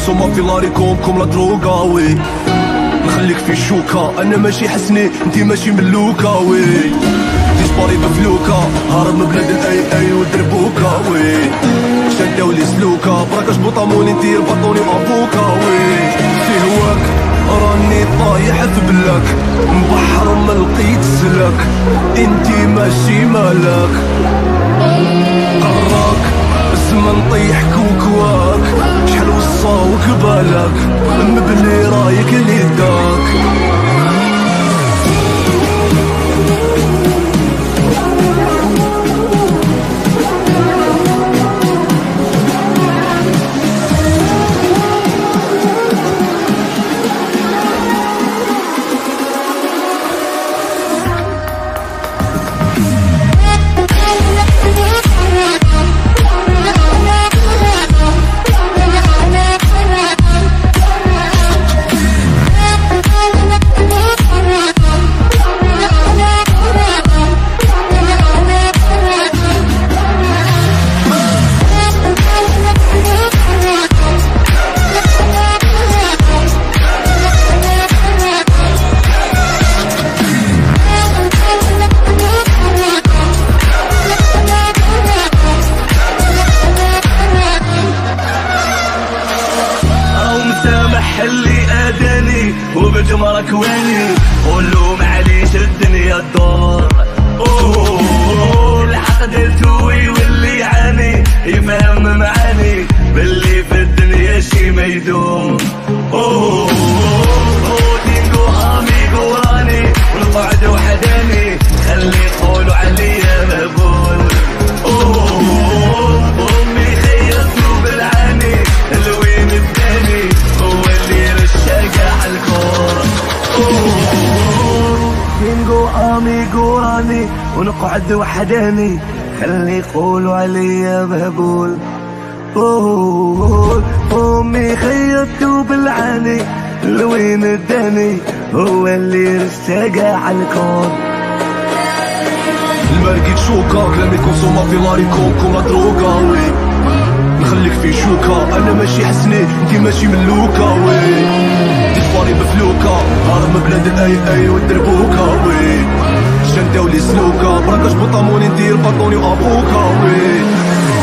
كونسوما في لاريكوم كوم لا دروغا وي. نخليك في الشوكة انا ماشي حسني انتي ماشي ملوكة وي. ديسباري بفلوكة هارب من بلاد الاي ودربوكا وي. شداو لي سلوكة براكاش بوطاموني ندير باطوني وافوكا وي. في هواك راني طايح في بلاك بحر ما لقيت سلاك انتي ماشي مالك. قراك بس ما نطيح كوكواك شحال وصاوك بالك مبني رايك اللي داك. اللي اداني وبجمرك ويني قولو معليش الدنيا الدور. العقد التوي واللي يعاني يفهم معاني باللي في الدنيا شي ما يدوم. دينجو اميغو راني والقعد وحداني خلي يقولوا عليا مهبول. امي خيرتو بالعاني الوين الداني هو اللي رشاق عالكور. دينجو اميغو راني ونقعد وحداني خلي يقولوا عليا مهبول. امي خيطتو بالعاني لوين الداني هو اللي رشاق عالكون. الماركي تشوكا كلامي كونسوما في لاريكوم كوم لا دروغا وي. نخليك في شوكة انا ماشي حسني انتي ماشي ملوكة وي. ديسباري بفلوكة هارب من بلاد الاي ودربوكا وي. شداو لي سلوكة براكاش بوطاموني ندير باطوني وافوكا وي.